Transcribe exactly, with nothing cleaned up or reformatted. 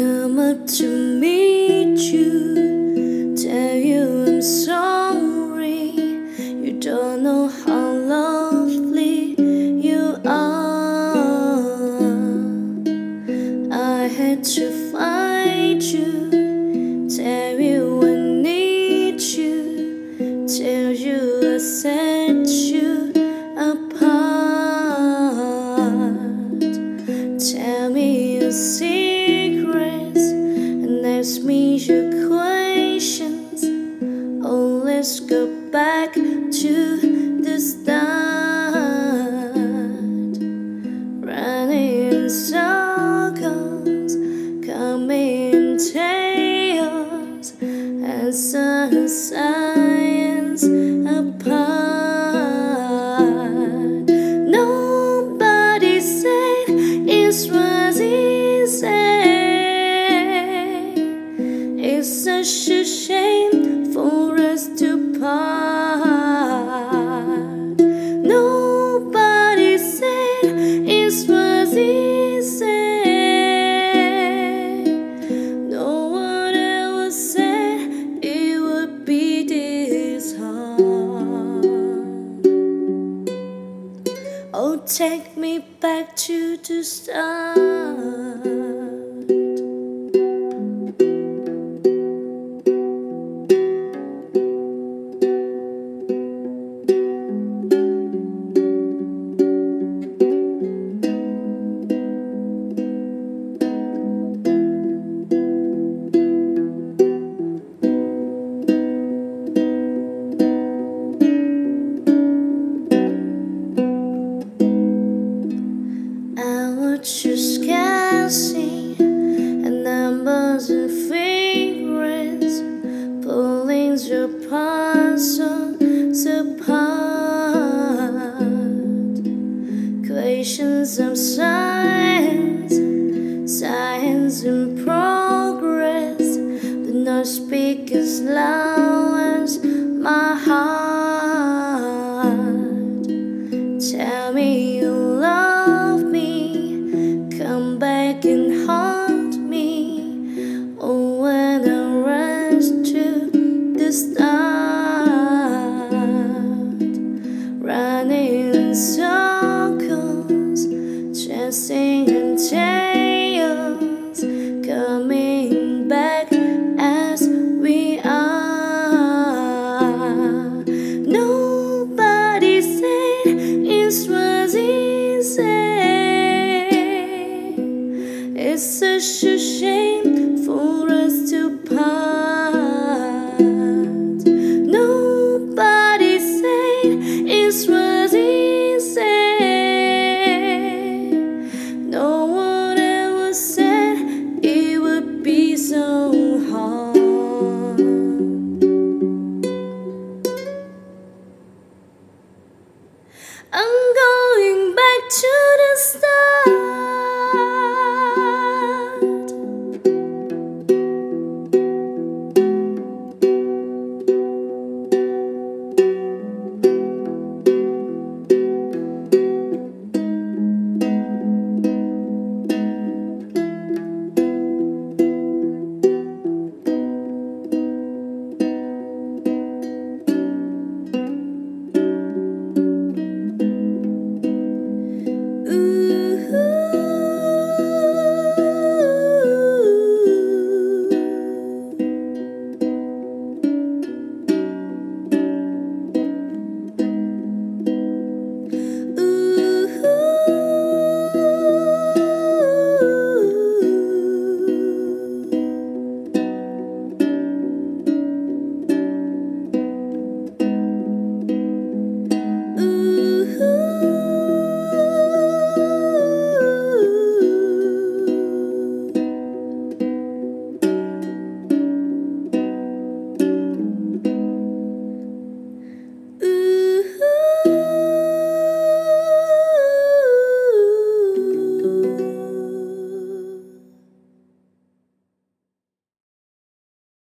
come up to meet you, tell you I'm sorry. You don't know how lovely you are. I had to find you, tell you I need you, tell you I set you apart. Tell me your secrets and ask me your questions. Oh, let's go back to the start. Running in circles, coming in tails, as a science apart. Nobody said it was easy. It's such a shame for us to part. Nobody said it was easy. No one ever said it would be this hard. Oh, take me back to the start. Just guessing at numbers and figures, pulling your puzzles apart. Equations of science, science in progress, but not speak as loud as my heart. Tell me you love me, come back and haunt me. Oh, when I rush to the start, running in circles, chasing and tails, coming back as we are. Nobody said it was easy. It's such a shame